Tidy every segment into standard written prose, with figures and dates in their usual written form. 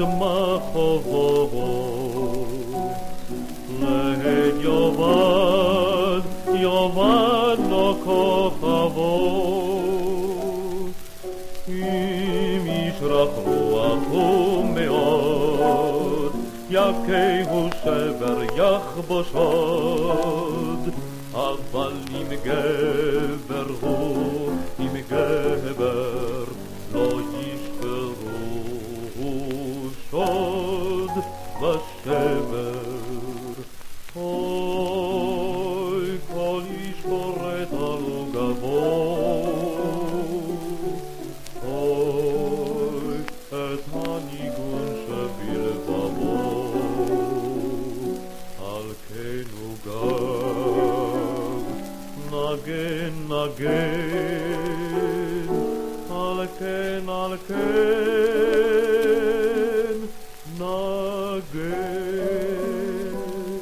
מה חובו להד יאבד לו כוכבו אם ישרח רוח ומאוד יכהו שבר יכבוש עוד אבל אם גבר הוא אם גבר לא ישברו שוד ושבר אוי כל איש פורט על גבו אוי את הניגון שבלבבו על כן הוא גב נגן נגן על כן נגן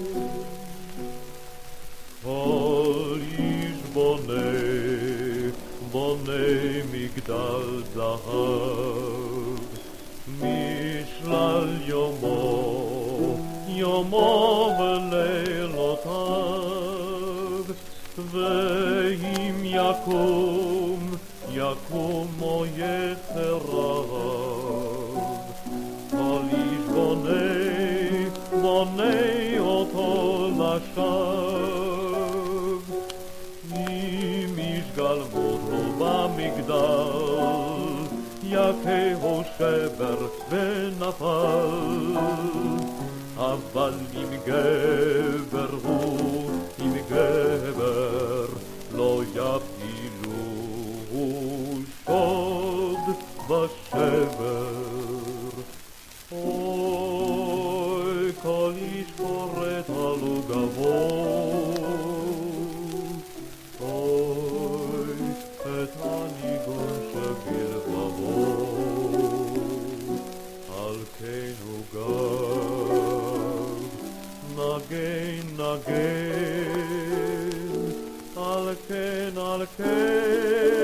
כל איש בונה מגדל זהב משלל יומו ולילותיו ואם יקום או יחרב כל איש בונה אותו לשווא אם איש גלמוד הוא במגדל יכהו שבר ונפל אבל אם גבר הוא אם גבר לא יפילו שוד ושבר אוי כל איש פורט על גבו אוי את הניגון שבלבבו על כן הוא גב נגן נגן על כן